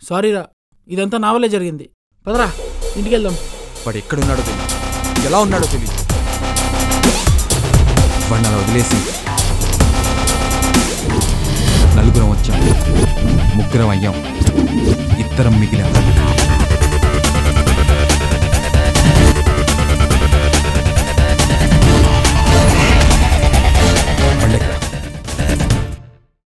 సారీరా, ఇదంతా నా వల్లే జరిగింది. పదరా ఇంటికి వెళ్దాం. వాడు ఎక్కడున్నాడో తెలియదు, ఎలా ఉన్నాడో తెలియదు. వాడిని అలా వదిలేసి నలుగురం వచ్చాం, ముగ్గురం అయ్యాం, ఇద్దరం మిగిలాం.